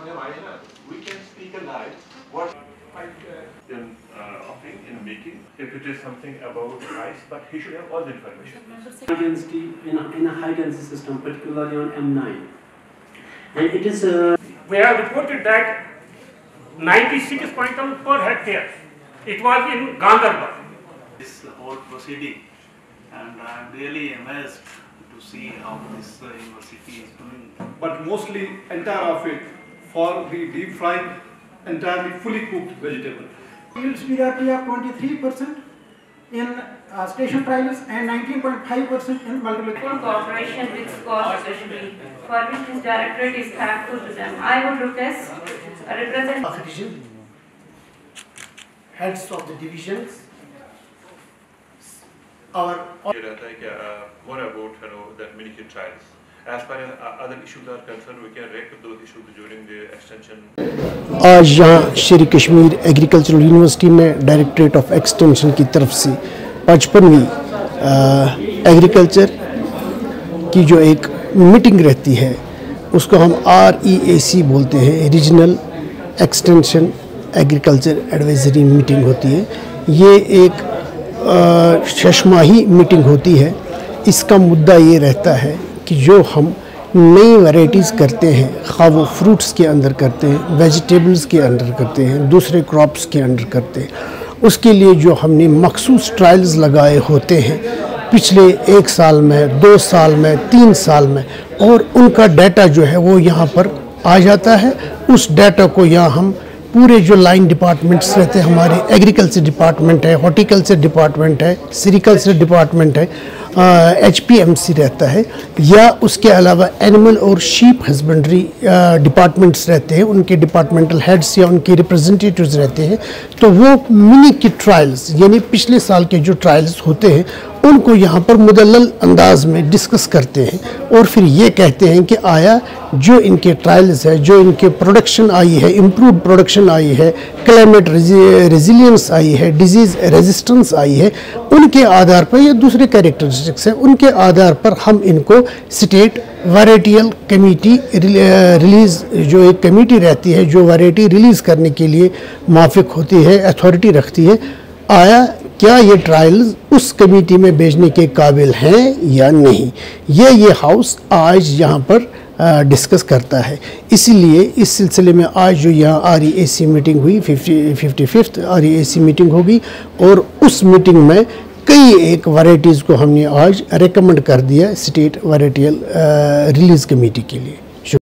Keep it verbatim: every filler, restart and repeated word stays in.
we can speak alive what in uh, offering in a meeting if it is something about rice, but he should have all the information. High density in a, in a high density system, particularly on M nine, and it is. Uh, we have reported that ninety-six quintal per hectare. It was in Gandarbar. This whole proceeding, and I am really amazed to see how this uh, university is doing. But mostly entire of it for the deep fried, entirely fully cooked vegetable. Yields we are twenty-three percent in uh, station trials and nineteen point five percent in multiple. Cooperation with cost especially, for which this directorate is thankful to them. I would request a representative. Heads of the divisions. Our More about you know, that mini-kit trials. As far as other issues are concerned, we can react to those issues during the extension. आज यहाँ Sher Kashmir agricultural university में directorate of extension की तरफ से पचपनवीं agriculture की जो एक meeting रहती है उसको हम आर ई ए सी बोलते हैं, regional extension agriculture advisory meeting होती है। ये एक छमाही मीटिंग होती है। इसका मुद्दा ये रहता है कि जो हम नई वैरायटीज़ करते हैं, खा वो फ्रूट्स के अंदर करते हैं, वेजिटेबल्स के अंदर करते हैं, दूसरे क्रॉप्स के अंदर करते हैं, उसके लिए जो हमने मखसूस ट्रायल्स लगाए होते हैं पिछले एक साल में, दो साल में, तीन साल में, और उनका डाटा जो है वो यहाँ पर आ जाता है। उस डाटा को यहाँ हम पूरे जो लाइन डिपार्टमेंट्स रहते हैं, हमारे एग्रीकल्चर डिपार्टमेंट है, हॉर्टिकल्चर डिपार्टमेंट है, सेरिकल्चर डिपार्टमेंट है, एच पी एम सी रहता है, या उसके अलावा एनिमल और शीप हस्बेंड्री डिपार्टमेंट्स रहते हैं, उनके डिपार्टमेंटल हेड्स या उनके रिप्रेजेंटेटिव्स रहते हैं। तो वो मिनी की ट्रायल्स यानी पिछले साल के जो ट्रायल्स होते हैं उनको यहाँ पर मुदल्लल अंदाज में डिस्कस करते हैं और फिर ये कहते हैं कि आया जो इनके ट्रायल्स है, जो इनके प्रोडक्शन आई है, इम्प्रूव प्रोडक्शन आई है, क्लाइमेट रेजिलियंस आई है, डिजीज़ रेजिस्टेंस आई है, उनके आधार पर या दूसरे कैरेक्टरिस्टिक्स हैं, उनके आधार पर हम इनको स्टेट वैराइटियल कमेटी रिलीज़ जो एक कमेटी रहती है जो वैरायटी रिलीज़ करने के लिए माफिक होती है, अथॉरिटी रखती है, आया क्या ये ट्रायल्स उस कमेटी में भेजने के काबिल हैं या नहीं, ये ये हाउस आज यहाँ पर डिस्कस करता है। इसीलिए इस सिलसिले में आज जो यहाँ R E A C meeting हुई, fifty fifty fifth R E A C meeting होगी और उस मीटिंग में कई एक वैराइटीज़ को हमने आज रेकमेंड कर दिया स्टेट वैराइटियल रिलीज़ कमेटी के लिए।